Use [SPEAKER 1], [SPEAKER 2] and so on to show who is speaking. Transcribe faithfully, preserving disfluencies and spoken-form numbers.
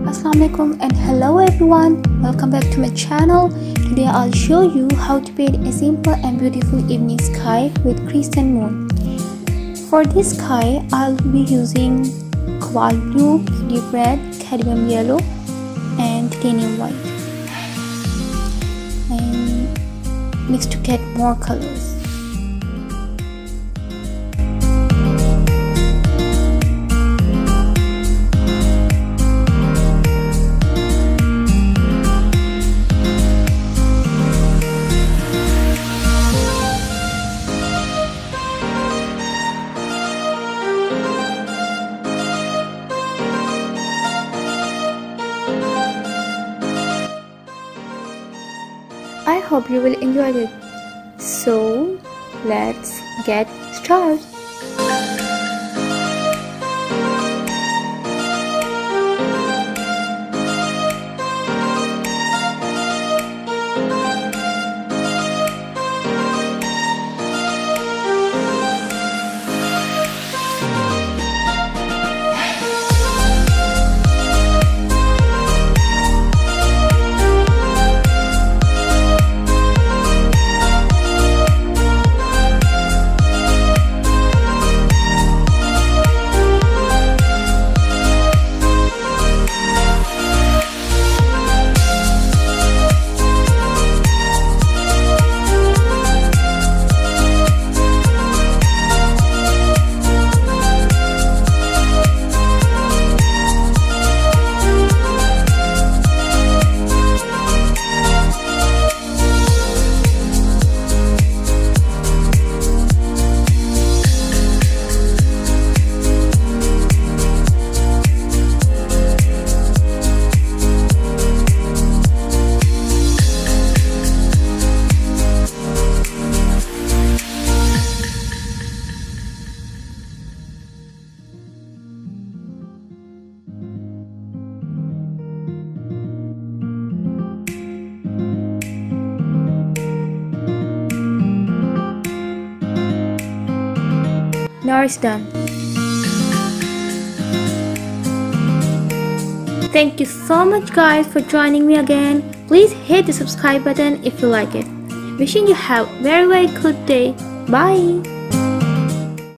[SPEAKER 1] Assalamualaikum and hello everyone, welcome back to my channel. Today I'll show you how to paint a simple and beautiful evening sky with crescent moon. For this sky I'll be using cobalt blue, deep red, cadmium yellow and titanium white, and mix to get more colors. I hope you will enjoy it. So let's get started. Now it's done. Thank you so much guys for joining me again. Please hit the subscribe button if you like it. Wishing you have a very very good day. Bye.